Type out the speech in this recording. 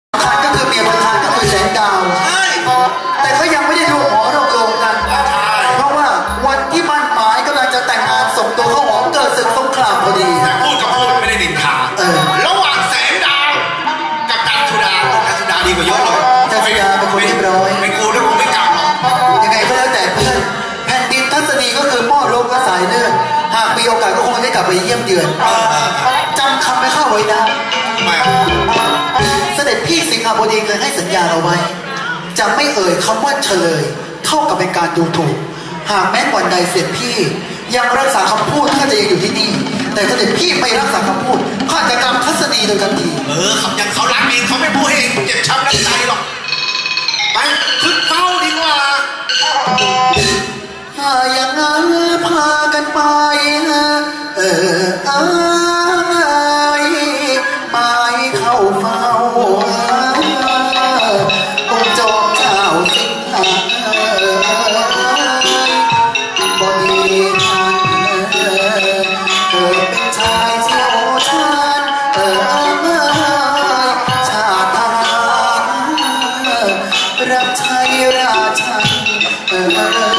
คัญก็คือเมียประธานก็คือแสงดาวแต่เขายังไม่ได้ร่วมหอร่วมโรงกันเพราะว่าวันที่มั่นหมายกำลังจะแต่งงานส่งตัวเข้าหอเกิดศึกสงครามพอดีแต่พูดกับพูดไม่ได้นินทาระหว่างแสงดาวกับจันทุดาดีกว่าเยอะเลยจันทุดาเป็นคนเรียบร้อยเป็นกูด้วยกูไม่กลับหรอกยังไงก็แล้วแต่เพื่อนแผ่นดินทัศนีก็คือหม้อลมและสายเลือดหากมีโอกาสก็คงได้กลับไปเยี่ยมเยือนจำคำไม่เข้าไว้นะเสด็จพี่สิงหบดีเคยให้สัญญาเราไว้จะไม่เอ่ยคำว่าเฉลยเท่ากับเป็นการดูถูกหากแม้วันใดเสด็จพี่ยังรักษาคำพูดข้าจะยังอยู่ที่นี่แต่เสด็จพี่ไม่รักษาคำพูดข้าจะกำทัศนีโดยทันทีคำยังเขารักเองเขาไม่พูดเองเจ็บช้ำน้ำใจหรอกไปขึ้นเฝ้าดีกว่าอย่างนั้นพากันไปไม่เข้าเฝ้าองค์จอมเจ้าสิงหาบดีท่านเกิดเป็นชายเชี่ยวชาญชาติทหารรับใช้ราชัน